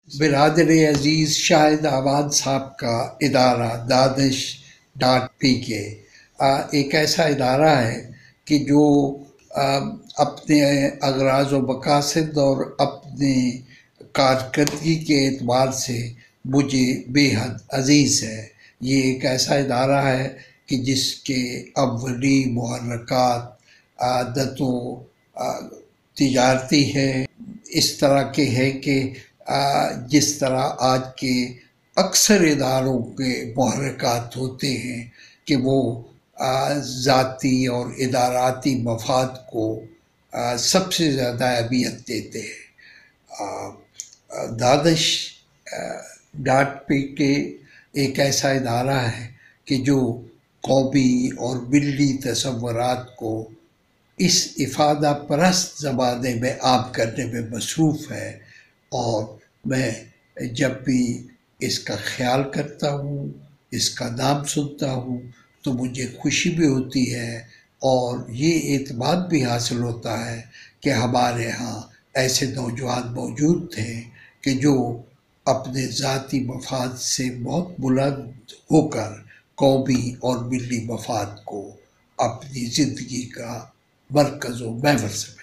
برادر عزیز شاہد آباد صاحب کا ادارہ دانش ڈاٹ پی کے ایک ایسا ادارہ ہے کہ جو اپنے اغراض و مقاصد اور اپنے کارکردگی کے اعتبار سے مجھے بے حد عزیز ہے۔ یہ ایک ایسا ادارہ ہے کہ جس کے اولی محرکات عادتوں تجارتی ہے، اس طرح کے ہے کہ جس طرح آج کے اکثر اداروں کے محرکات ہوتے ہیں کہ وہ ذاتی اور اداراتی مفاد کو سب سے زیادہ اہمیت دیتے ہیں۔ دانش ڈاٹ پی کے ایک ایسا ادارہ ہے کہ جو قومی اور ملی تصورات کو اس افادہ پرست زمانے میں عام کرنے میں مصروف ہے، اور میں جب بھی اس کا خیال کرتا ہوں، اس کا نام سنتا ہوں، تو مجھے خوشی بھی ہوتی ہے اور یہ اعتماد بھی حاصل ہوتا ہے کہ ہمارے ہاں ایسے نوجوان موجود تھے کہ جو اپنے ذاتی مفاد سے بہت بلند ہو کر قومی اور ملی مفاد کو اپنی زندگی کا مرکز و محور سمجھے۔